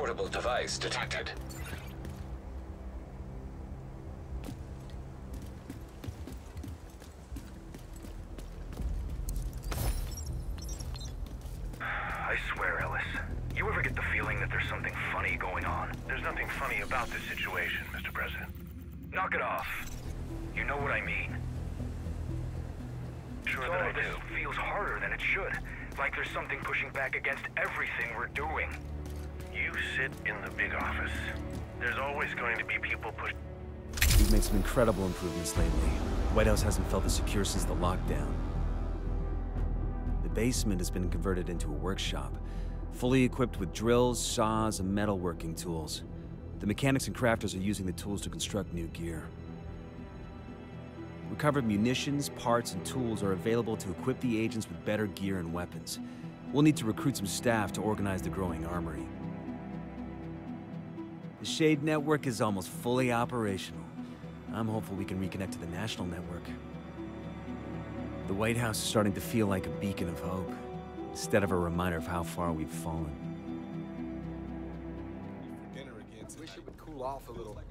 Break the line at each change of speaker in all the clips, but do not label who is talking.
Portable device detected.
I swear, Ellis. You ever get the feeling that there's something funny going on? There's nothing funny about this situation, Mr. President. Knock it off. You know what I mean. Sure that I do. This feels harder than it should. Like there's something pushing back against everything we're doing. You sit in the big office. There's always going to be people push.
We've made some incredible improvements lately. The White House hasn't felt as secure since the lockdown. The basement has been converted into a workshop, fully equipped with drills, saws, and metalworking tools. The mechanics and crafters are using the tools to construct new gear. Recovered munitions, parts, and tools are available to equip the agents with better gear and weapons. We'll need to recruit some staff to organize the growing armory. The Shade network is almost fully operational. I'm hopeful we can reconnect to the national network. The White House is starting to feel like a beacon of hope, instead of a reminder of how far we've fallen.
For dinner again tonight. Wish it would cool off a little.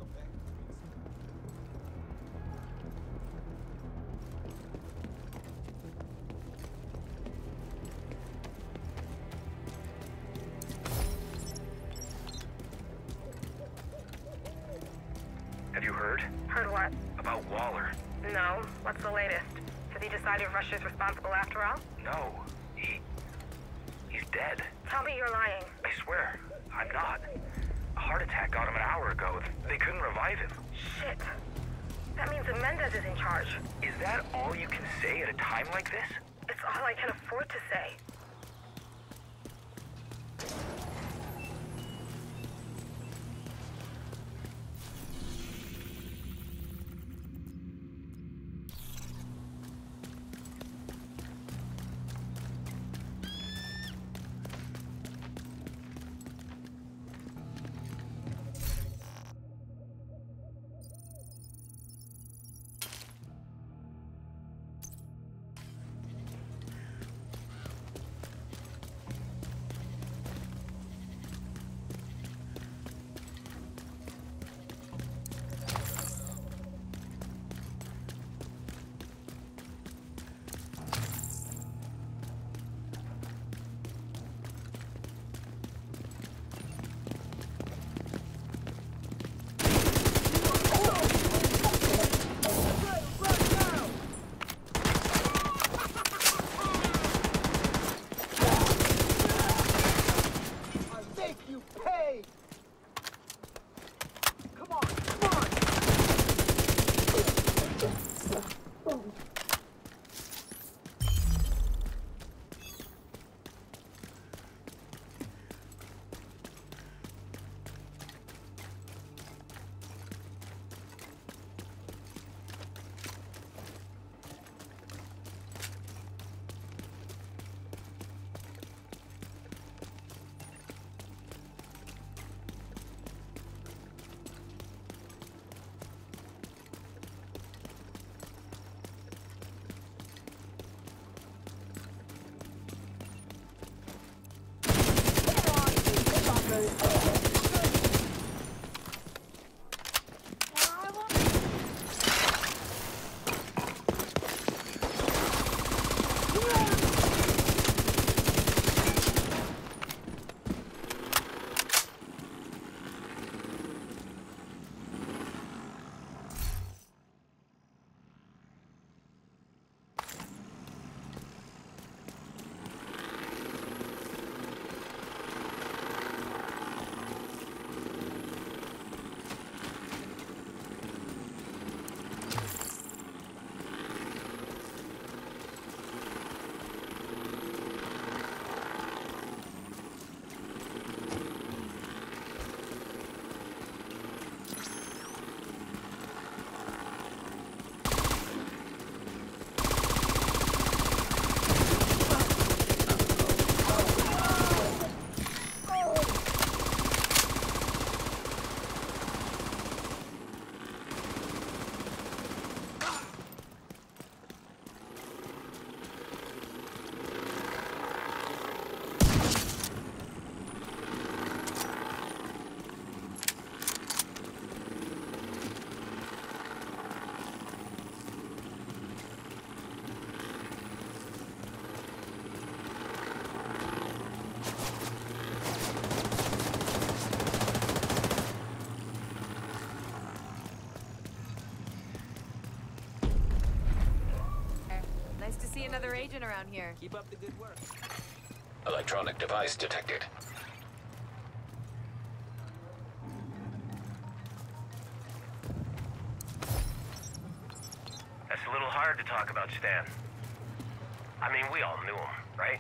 Have you heard?
Heard what?
About Waller.
No. What's the latest? Has he decided Russia's responsible after all?
No. He's dead.
Tell me you're lying.
I swear, I'm not. A heart attack got him an hour ago. They couldn't revive him.
Shit. That means that Mendez is in charge.
Is that all you can say at a time like this?
It's all I can afford to say.
another agent around here.
Keep up the good work.
Electronic device detected. That's a little hard to talk about Stan. I mean, we all knew him, right?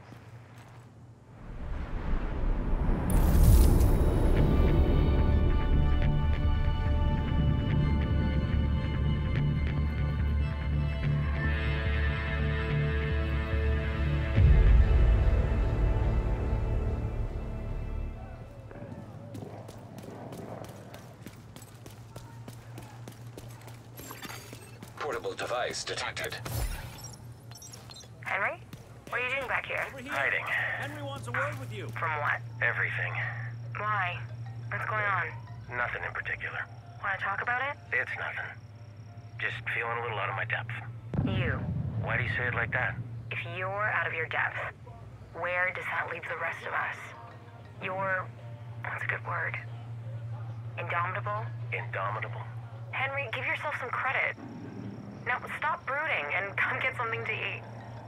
Portable device detected.
Henry? What are you doing back here?
Hiding.
Henry wants a word with you.
From what?
Everything.
Why? What's going on?
Nothing in particular.
Want to talk about it?
It's nothing. Just feeling a little out of my depth.
You.
Why do you say it like that?
If you're out of your depth, where does that leave the rest of us? You're... what's a good word? Indomitable?
Indomitable?
Henry, give yourself some credit. Now, stop brooding and come get something to eat.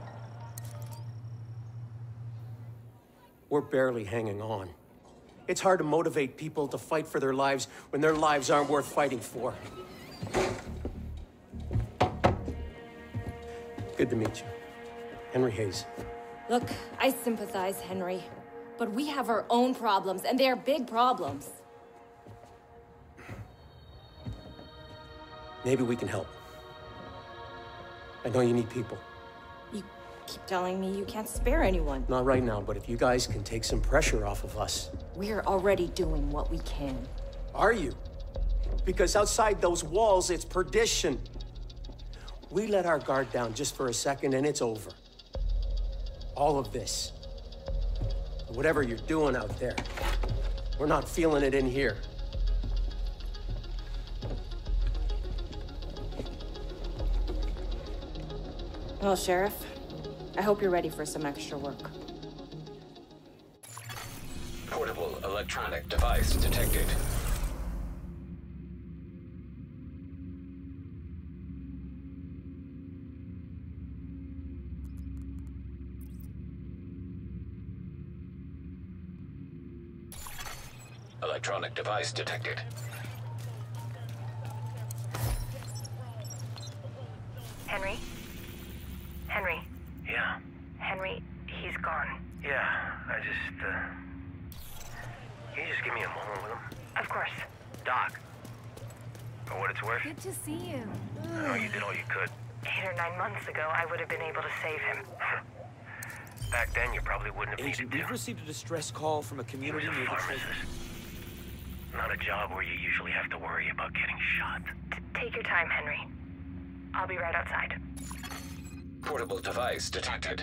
We're barely hanging on. It's hard to motivate people to fight for their lives when their lives aren't worth fighting for. Good to meet you. Henry Hayes.
Look, I sympathize, Henry. But we have our own problems, and they're big problems.
Maybe we can help. I know you need people.
You keep telling me you can't spare anyone.
Not right now, but if you guys can take some pressure off of us.
We're already doing what we can.
Are you? Because outside those walls, it's perdition. We let our guard down just for a second and it's over. All of this. Whatever you're doing out there, we're not feeling it in here.
Well, Sheriff, I hope you're ready for some extra work.
Portable electronic device detected. Electronic device detected.
Henry? Henry?
Yeah.
Henry, he's gone.
Yeah, Can you just give me a moment with him?
Of course.
Doc. For what it's worth,
Good to see you.
I know you did all you could.
8 or 9 months ago, I would have been able to save him.
Back then, you probably wouldn't have
Agent,
needed
we've
to.
received a distress call from a
He was
community
a
near the
pharmacist. Not a job where you usually have to worry about getting shot.
Take your time, Henry. I'll be right outside.
Portable device detected.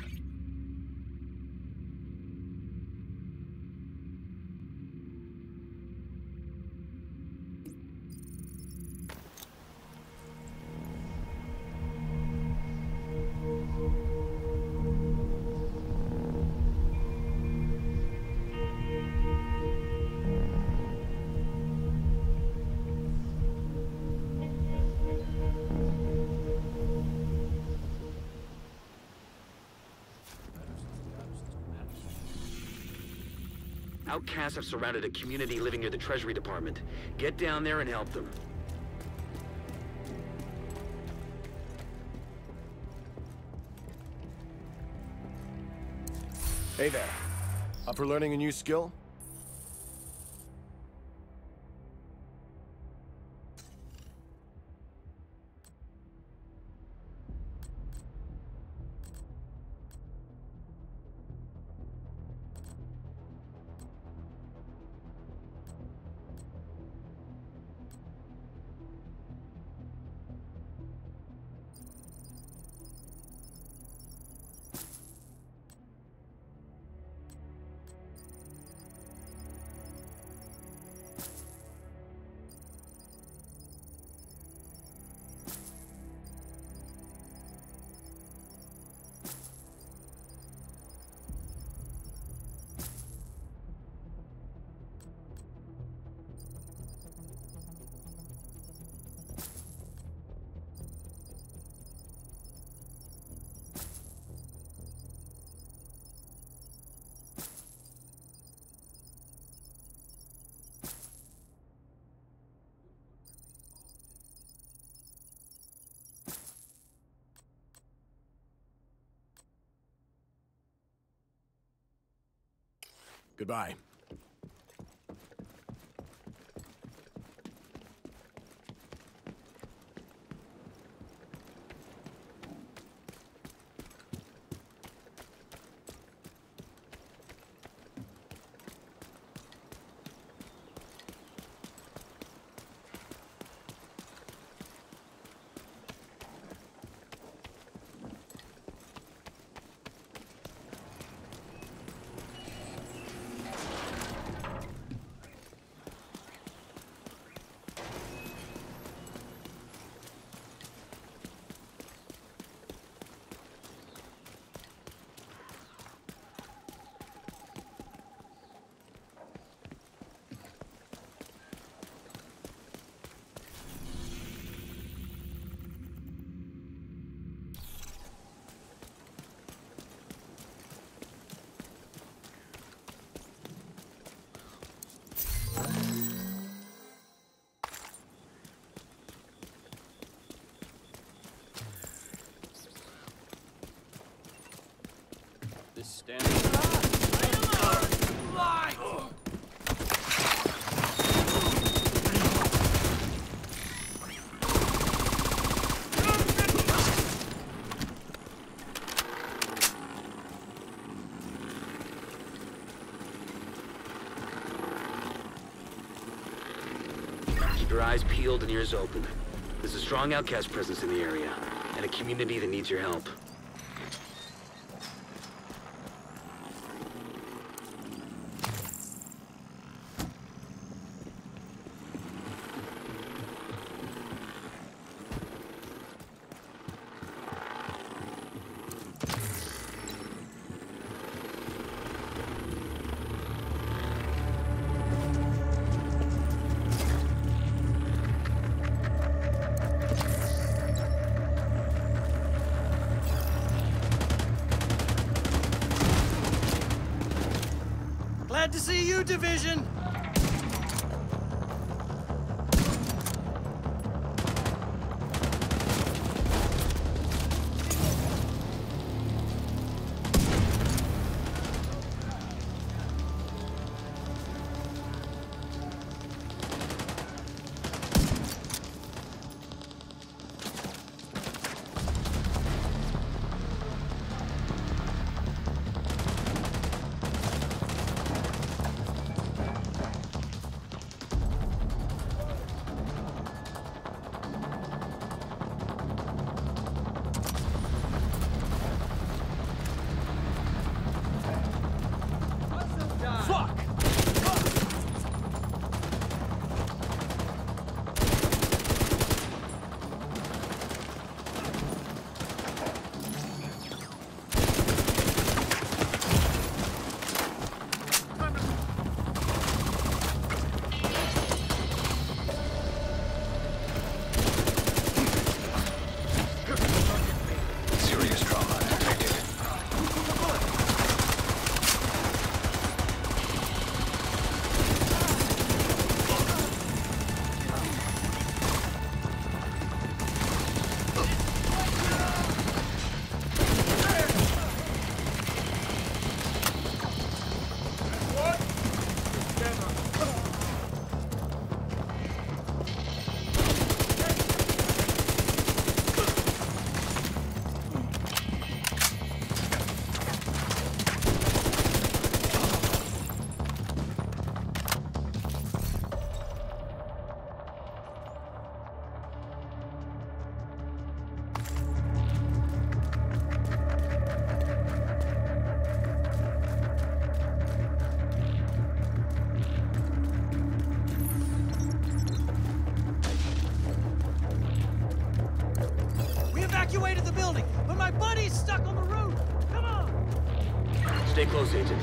Outcasts have surrounded a community living near the Treasury Department. Get down there and help them.
Hey there. Up for learning a new skill? Goodbye.
This standing.
Keep your eyes peeled and ears open. There's a strong outcast presence in the area, and a community that needs your help.
Glad to see you, Division! Evacuated the building, but my buddy's stuck on the roof! Come on!
Stay close, Agent.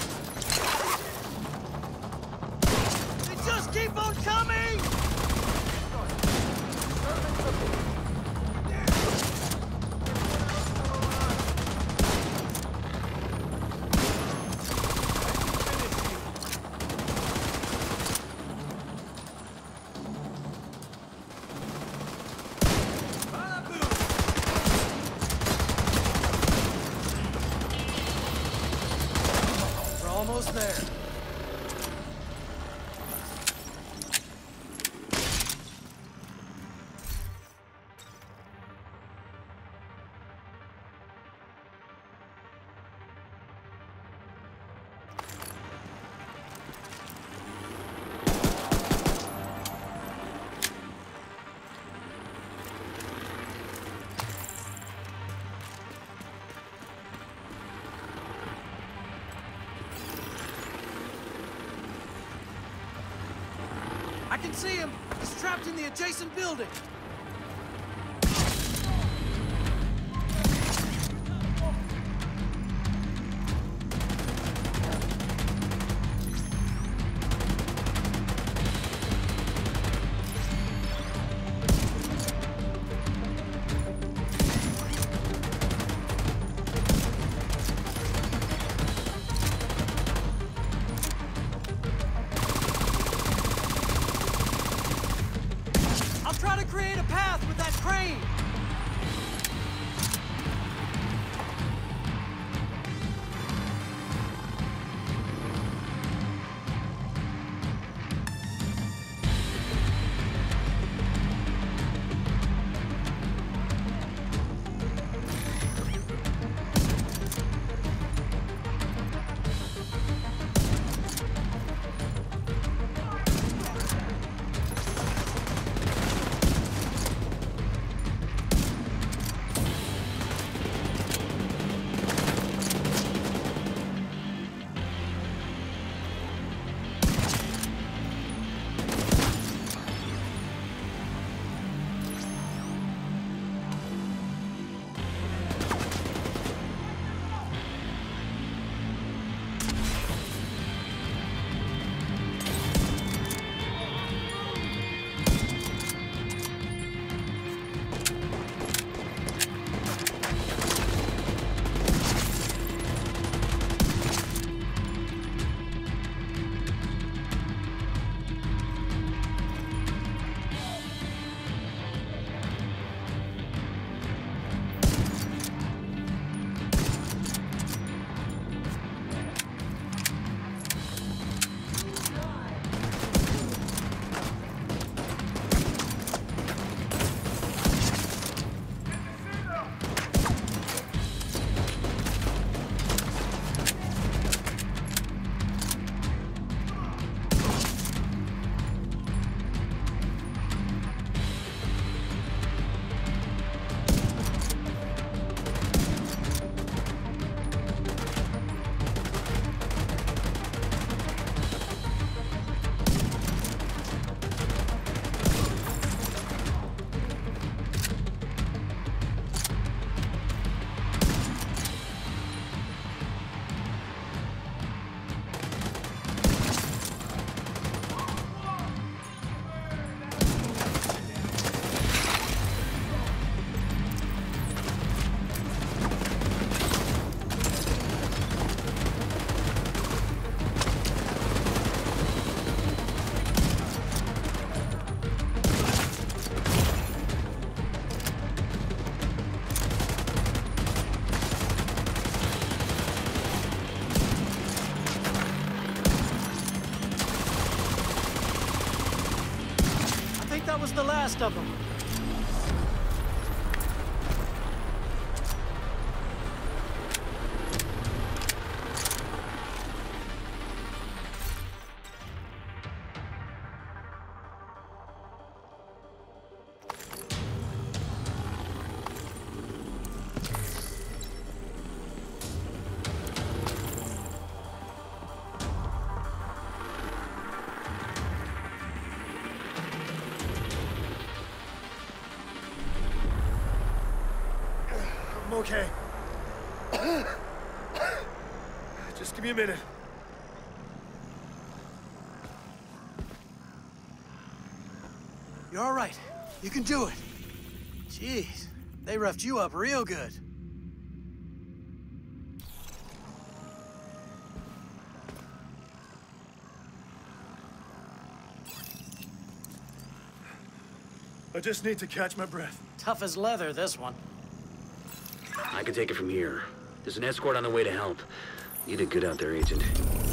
Keep on coming! Almost there. I can see him! He's trapped in the adjacent building! Try to create a path with that crane! That was the last of them.
Okay. Just give me a minute.
You're all right. You can do it. Jeez, they roughed you up real good.
I just need to catch my breath.
Tough as leather, this one.
I can take it from here. There's an escort on the way to help. You did good out there, Agent.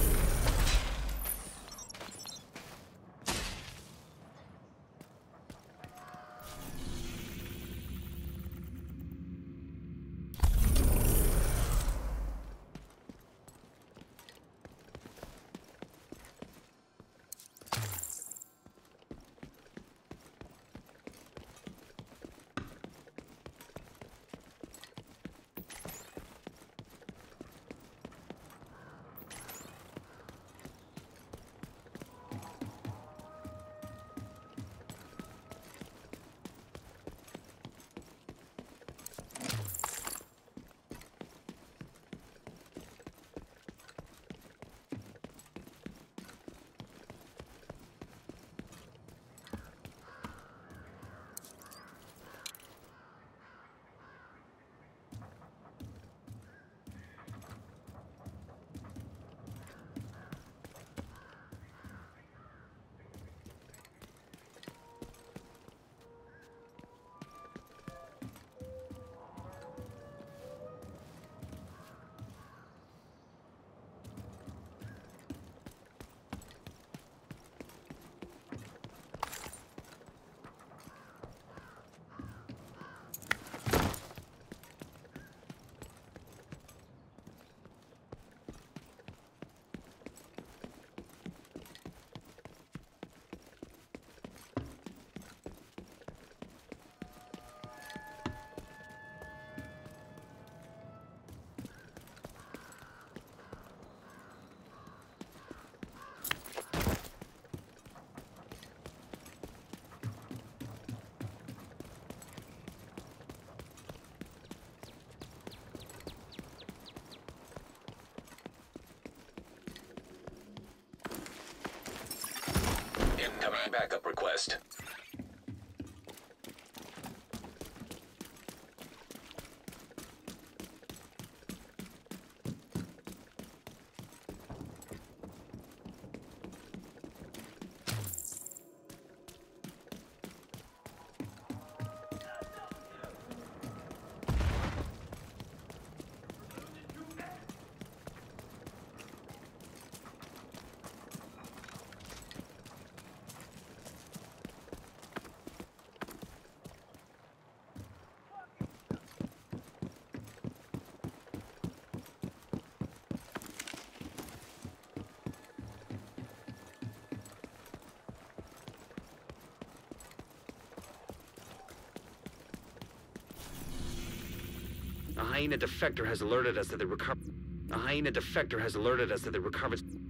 Incoming backup request.
A hyena defector has alerted us that the recovered